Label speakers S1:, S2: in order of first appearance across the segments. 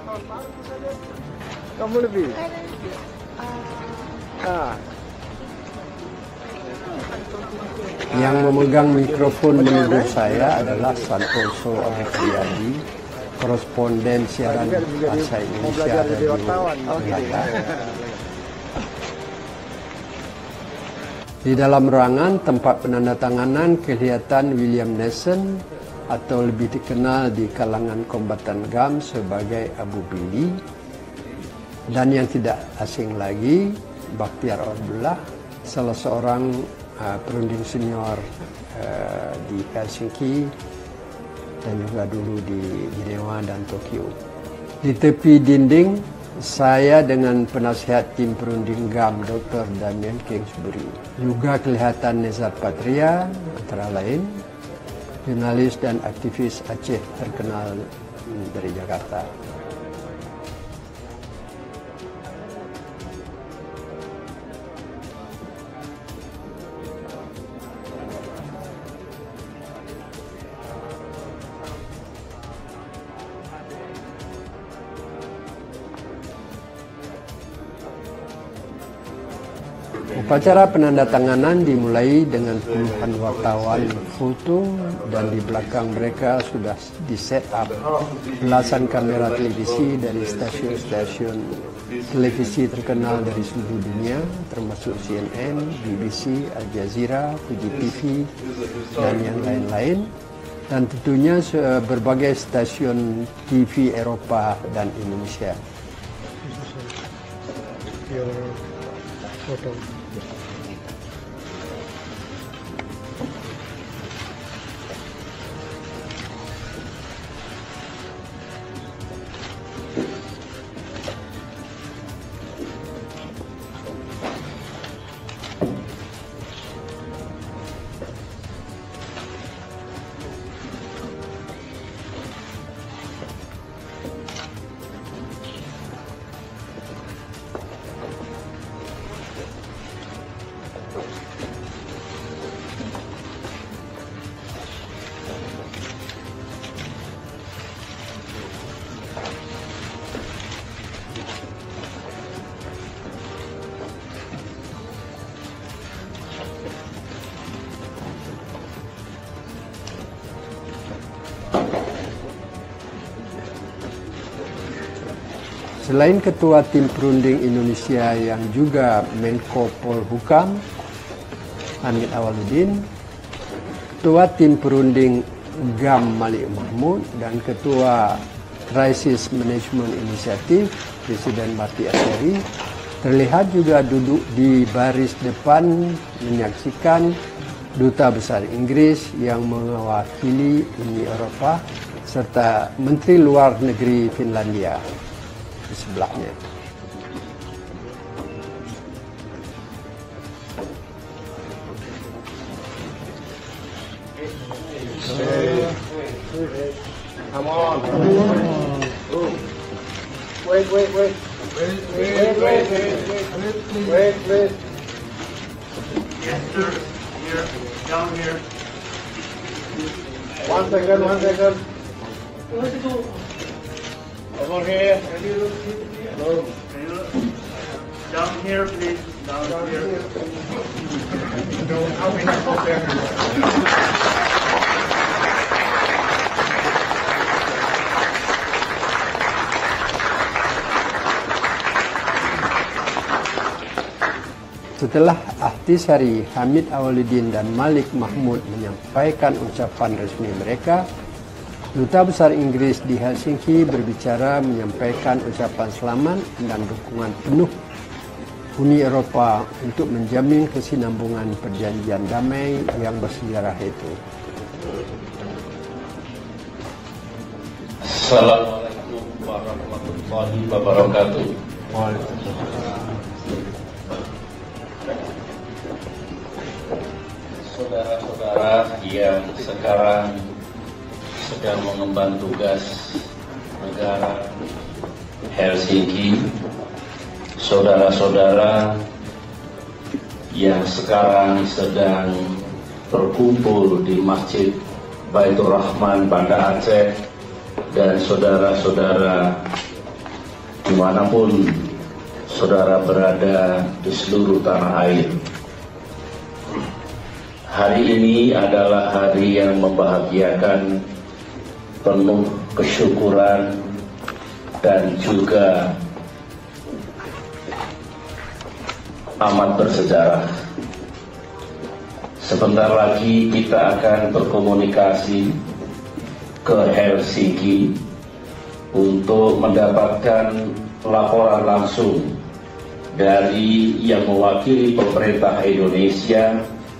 S1: Kamu lebih?
S2: Yang memegang mikrofon menurut saya adalah Santoso Ariefriyadi, koresponden siaran bahasa Indonesia Radio Belanda. Di dalam ruangan tempat penandatanganan kelihatan William Nelson, atau lebih dikenal di kalangan kombatan GAM sebagai Abu Billy, dan yang tidak asing lagi Bakhtiar Abdullah, salah seorang perunding senior di Helsinki dan juga dulu di Jenewa dan Tokyo. Di tepi dinding saya dengan penasihat tim perunding GAM Dr. Damien Kingsbury. Juga kelihatan Nezat Patria antara lain, jurnalis dan aktivis Aceh terkenal dari Jakarta. Upacara penandatanganan dimulai dengan puluhan wartawan foto, dan di belakang mereka sudah di-set up belasan kamera televisi dari stasiun-stasiun televisi terkenal dari seluruh dunia, termasuk CNN, BBC, Al Jazeera, Fuji TV, dan yang lain-lain, dan tentunya berbagai stasiun TV Eropa dan Indonesia. Foto. Selain Ketua Tim Perunding Indonesia yang juga Menko Polhukam, Hamid Awaludin, Ketua Tim Perunding GAM Malik Mahmud, dan Ketua Crisis Management Initiative Presiden Bati Asyari terlihat juga duduk di baris depan menyaksikan Duta Besar Inggris yang mewakili Uni Eropa serta Menteri Luar Negeri Finlandia di sebelahnya.
S1: Come on. Wait.
S3: Yes, sir. Here. Down here.
S1: One second. Over here. No.
S3: Down here, please. Down here.
S2: Setelah Ahtisari, Hamid Awaludin, dan Malik Mahmud menyampaikan ucapan resmi mereka, Duta Besar Inggris di Helsinki berbicara menyampaikan ucapan selamat dan dukungan penuh Uni Eropa untuk menjamin kesinambungan perjanjian damai yang bersejarah itu.
S4: Assalamualaikum warahmatullahi wabarakatuh. Saudara-saudara yang sekarang sedang mengemban tugas negara Helsinki, saudara-saudara yang sekarang sedang berkumpul di Masjid Baitur Rahman Banda Aceh, dan saudara-saudara dimanapun saudara berada di seluruh tanah air. Hari ini adalah hari yang membahagiakan, penuh kesyukuran dan juga amat bersejarah. Sebentar lagi kita akan berkomunikasi ke Helsinki untuk mendapatkan laporan langsung dari yang mewakili pemerintah Indonesia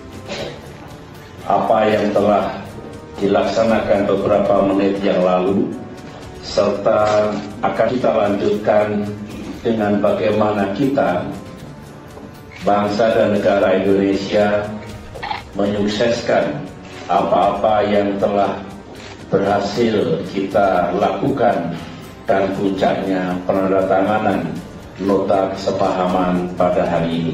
S4: apa yang telah dilaksanakan beberapa menit yang lalu, serta akan kita lanjutkan dengan bagaimana kita, bangsa dan negara Indonesia, menyukseskan apa-apa yang telah berhasil kita lakukan dan puncaknya penandatanganan nota kesepahaman pada hari ini.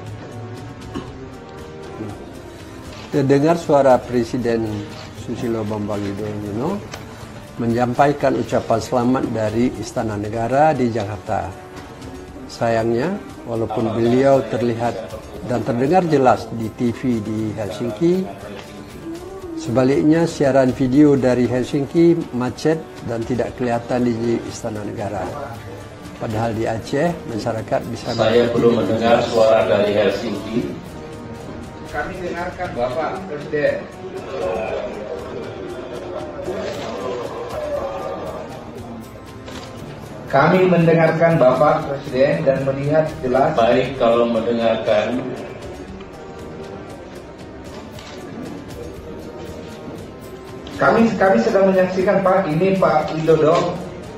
S2: Terdengar suara Presiden Susilo Bambang Yudhoyono menyampaikan ucapan selamat dari Istana Negara di Jakarta. Sayangnya, walaupun beliau terlihat dan terdengar jelas di TV di Helsinki, sebaliknya siaran video dari Helsinki macet dan tidak kelihatan di Istana Negara. Padahal di Aceh, masyarakat bisa...
S4: Saya belum mendengar suara dari Helsinki.
S1: Kami dengarkan Bapak Presiden. Kami mendengarkan Bapak Presiden dan melihat jelas.
S4: Baik, kalau mendengarkan.
S1: Kami sedang menyaksikan Pak, ini Pak Widodo.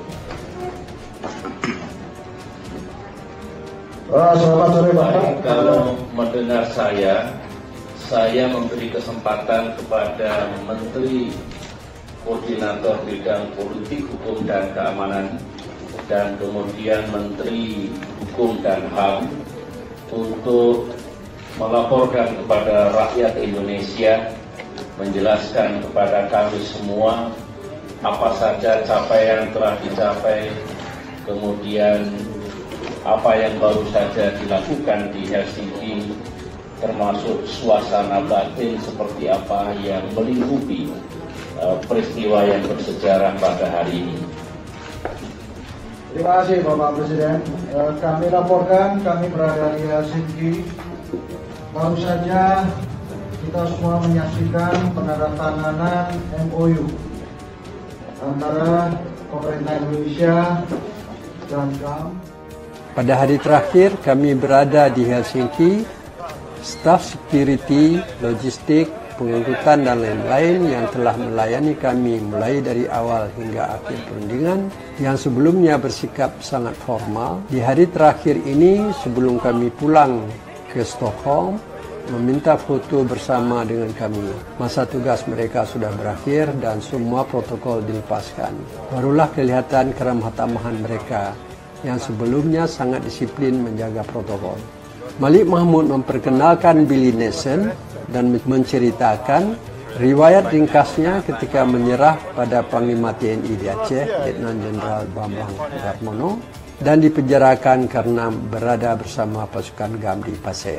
S1: Selamat sore Bapak.
S4: Baik, kalau mendengar saya memberi kesempatan kepada Menteri Koordinator Bidang Politik, Hukum dan Keamanan dan kemudian Menteri Hukum dan HAM untuk melaporkan kepada rakyat Indonesia, menjelaskan kepada kami semua apa saja capaian yang telah dicapai, kemudian apa yang baru saja dilakukan di Helsinki, termasuk suasana batin seperti apa yang melingkupi peristiwa yang bersejarah pada hari ini.
S5: Terima kasih Bapak Presiden. Kami laporkan, kami berada di Helsinki. Baru saja kita semua menyaksikan penandatanganan MOU antara pemerintah Indonesia dan GAM.
S2: Pada hari terakhir kami berada di Helsinki, staf security, logistik, pengangkutan dan lain-lain yang telah melayani kami mulai dari awal hingga akhir perundingan yang sebelumnya bersikap sangat formal. Di hari terakhir ini sebelum kami pulang ke Stockholm, meminta foto bersama dengan kami. Masa tugas mereka sudah berakhir dan semua protokol dilepaskan. Barulah kelihatan keramah-tamahan mereka yang sebelumnya sangat disiplin menjaga protokol. Malik Mahmud memperkenalkan Billy Nation dan menceritakan riwayat ringkasnya ketika menyerah pada Panglima TNI di Aceh, Letnan Jenderal Bambang Darmono, dan dipenjarakan karena berada bersama pasukan GAM di Pasir.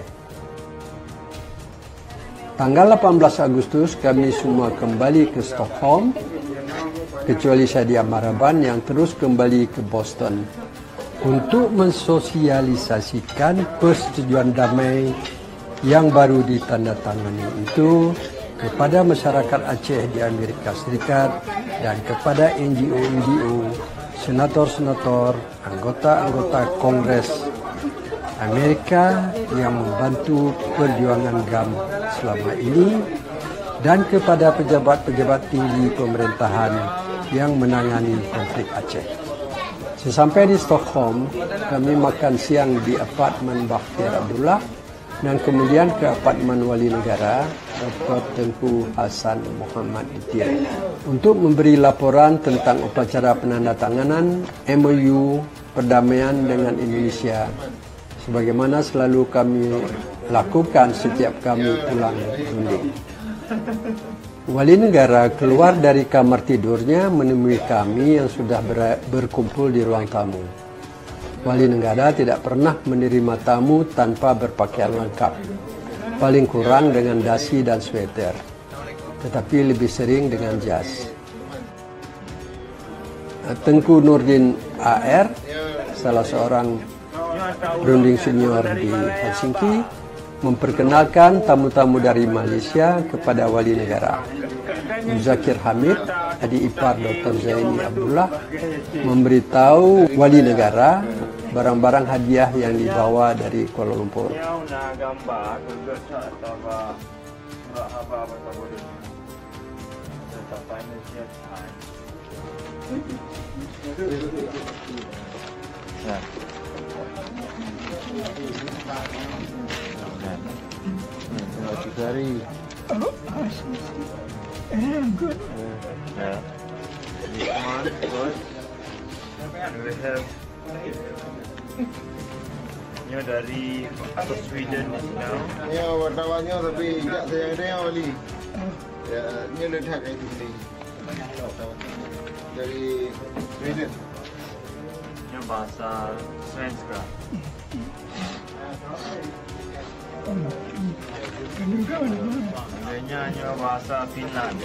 S2: Tanggal 18 Agustus kami semua kembali ke Stockholm, kecuali Sadia Maraban yang terus kembali ke Boston untuk mensosialisasikan persetujuan damai yang baru ditandatangani itu kepada masyarakat Aceh di Amerika Serikat dan kepada NGO, senator-senator, anggota-anggota Kongres Amerika yang membantu perjuangan GAM selama ini dan kepada pejabat-pejabat tinggi pemerintahan yang menangani konflik Aceh. Sesampai di Stockholm, kami makan siang di apartemen Bakhtiar Abdullah dan kemudian ke apartemen Wali Negara Dr. Tengku Hasan Muhammad Itir untuk memberi laporan tentang upacara penandatanganan MOU perdamaian dengan Indonesia sebagaimana selalu kami lakukan setiap kami pulang berunding. Wali Negara keluar dari kamar tidurnya menemui kami yang sudah berkumpul di ruang tamu. Wali negara tidak pernah menerima tamu tanpa berpakaian lengkap, paling kurang dengan dasi dan sweater, tetapi lebih sering dengan jas. Tengku Nurdin AR, salah seorang perunding senior di Helsinki, memperkenalkan tamu-tamu dari Malaysia kepada wali negara. Muzakir Hamid, adik ipar Dr. Zaini Abdullah, memberitahu wali negara barang-barang hadiah yang dibawa dari Kuala Lumpur.
S3: Ini dari Sweden now.
S6: Ya, wartawannya tapi tak sayang dia wali. Ya, ini letak itu beli. Dari Sweden.
S3: Ini bahasa Svenska. Adanya hanya bahasa Finland.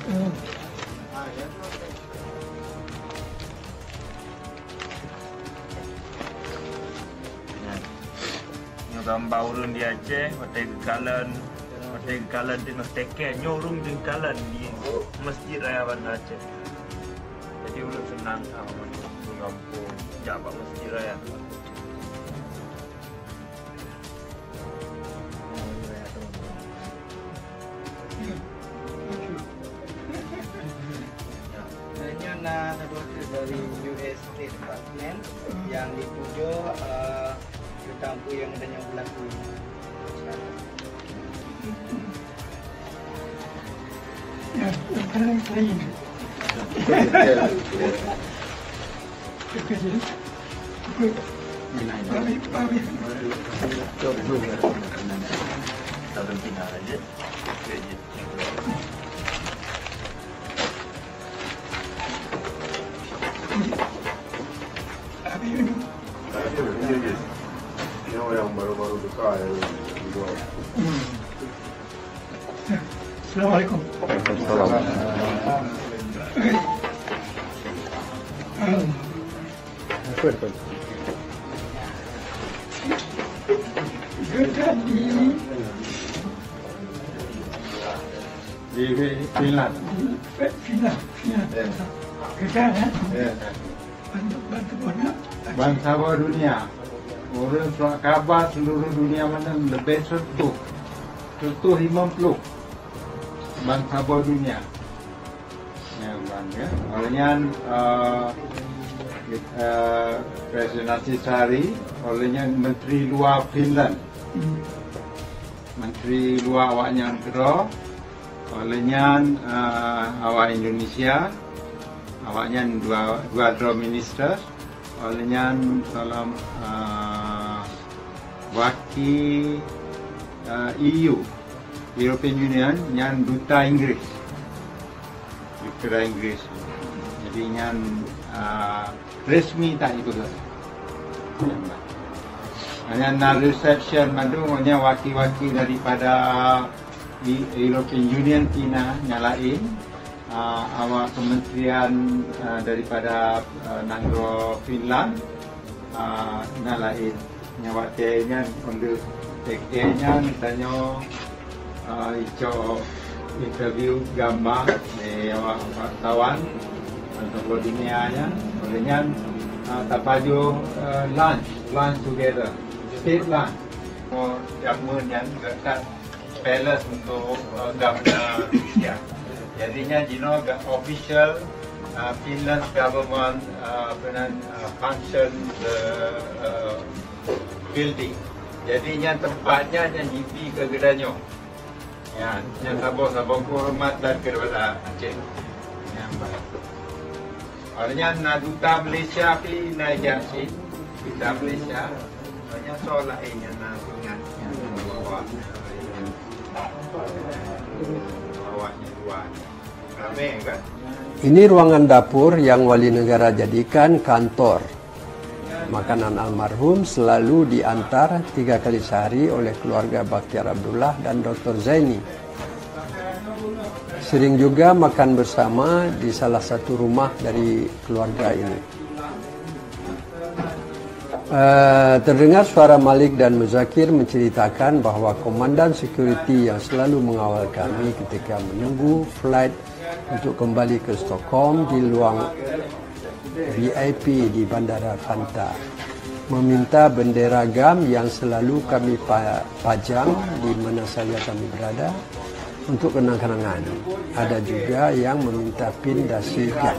S3: Gambar urun di Aceh, hotel Kalan di Mesteke, nyorung di Kalan di Masjid Raya Bandar Aceh. Jadi urun senang sama kampung jabat Masjid Raya.
S7: Ini dari US State Department yang dipujo tampu yang adanya berlaku. Ya, sekarang saya ini.
S6: Yang baru-baru buka ya.
S7: Assalamualaikum.
S6: Di Finland.
S7: Kita ya.
S6: Bangsa dunia. Orang surat khabar seluruh dunia mana lebih sentuh 50 bangsa dunia. Ya, bangga. Olehnya Presiden Nasisari, olehnya Menteri Luar Finland, Menteri Luar awaknya kedua, olehnya awak Indonesia, awaknya dua minister. Olehnya dalam wakil EU, European Union, yang duta Inggris. Jadi yang resmi tak ikut lah. Hanya reception madu, hanya wakil-wakil daripada European Union China nyalain. Awak kementerian daripada Nangro Finland nalain nyawak tehnya untuk tehnya tanya ijo interview gambar di awak wartawan untuk dunianya olehnya tapaju lunch together state lunch for government yang dekat palace untuk governor Rusia. Jadinya official Finland government function building. Jadinya tempatnya yang GP ke gedanya. Ya, yang sabor hormat dan kepada Aceh. Yang baik. Orangnya duta Malaysia pi naik sih. Duta Malaysia. Orangnya soal lainnya ingat yang bawa. Bawanya luar. Ramai kan?
S2: Ini ruangan dapur yang wali negara jadikan kantor. Makanan almarhum selalu diantar 3 kali sehari oleh keluarga Bakhtiar Abdullah dan Dr. Zaini. Sering juga makan bersama di salah satu rumah dari keluarga ini. Terdengar suara Malik dan Muzakir menceritakan bahwa komandan security yang selalu mengawal kami ketika menunggu flight untuk kembali ke Stockholm di ruang VIP di Bandara Fanta meminta bendera GAM yang selalu kami pajang di mana saja kami berada untuk kenang-kenangan. Ada juga yang meminta pin dasi GAM.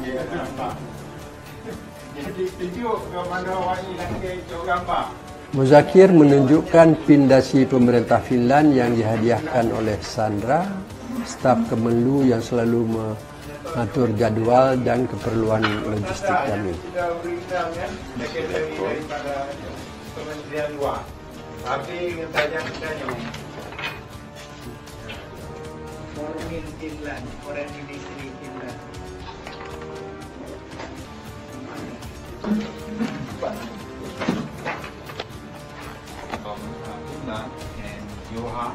S2: Muzakir menunjukkan pin dasi pemerintah Finland yang dihadiahkan oleh Sandra, staf Kemenlu yang selalu mengatur jadwal dan keperluan logistik kami.
S7: Foreign Finland, Foreign Ministry Finland.
S6: From Finland and Joha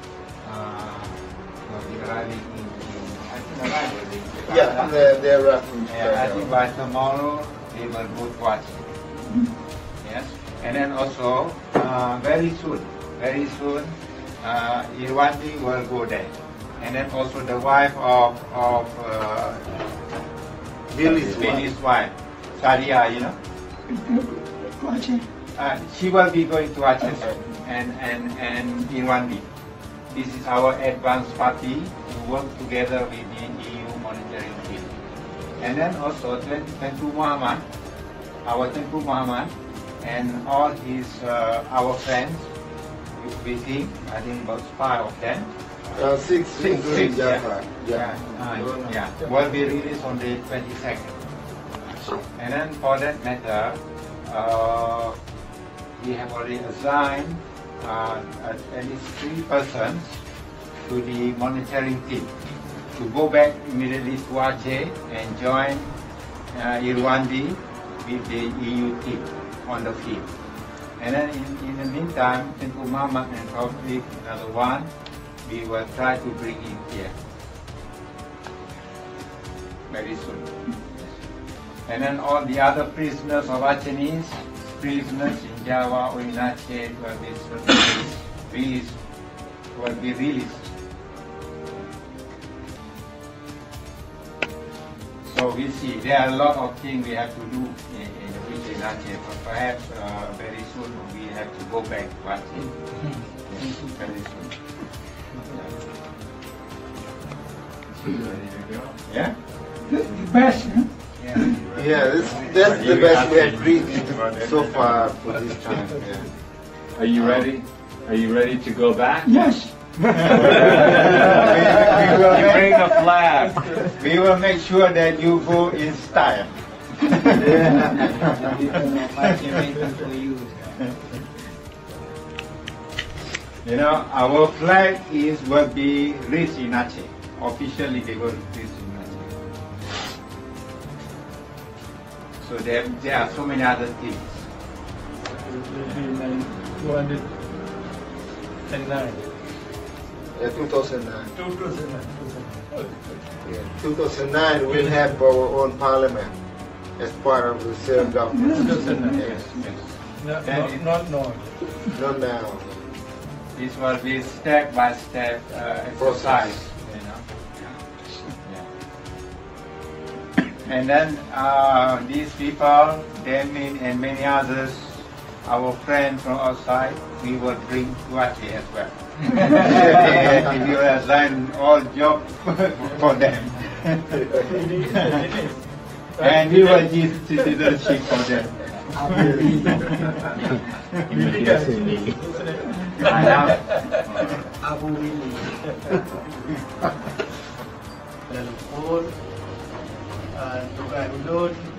S6: will be arriving in I think arriving in
S8: Yeah, they're roughly.
S6: Yeah, I think by tomorrow they will go to watch. Yes, and then also very soon, Irwandi will go there, and then also the wife of Billy's wife, Sadia, you know. She will be going to Aceh and Irwandi. This is our advance party to work together with the EU monitoring team. And then also Tengku Muhammad, our Tengku Muhammad, and all his our friends with him. I think about 5 of them.
S8: Six,
S6: Yeah. Will be released on the 22nd. And then for that matter, we have already assigned at least 3 persons to the monitoring team to go back immediately to Aceh and join Irwandi with the EU team on the field. And then in the meantime, Tengku Muhammad and probably another one, we will try to bring in here very soon. And then all the other prisoners of Acehese, prisoners in Java or in Aceh will be released. So we see there are a lot of things we have to do in Aceh, but perhaps very soon we have to go back to Aceh. Very soon. Yeah?
S7: The best, huh?
S8: Yeah, that's the best we have reached so far for this time. Yeah.
S9: Are you ready? Are you ready to go back?
S7: Yes.
S6: we will bring the flag. We will make sure that you go in style. You know, our flag will be raised in Aceh. Officially, they will raise in Aceh. So there are so many other things.
S7: 209.
S8: Yeah, 2009. 2009 we'll have our own parliament as part of the same government.
S6: Yes.
S7: Not now.
S8: Not now.
S6: This will be step-by-step exercise, you know. Yeah. And then these people, Demin and many others, our friends from outside, we will bring to Aceh as well. We will assign all jobs for them. And we will give citizenship for them.
S7: Abu Willy. Dalam pun Tuan Ulun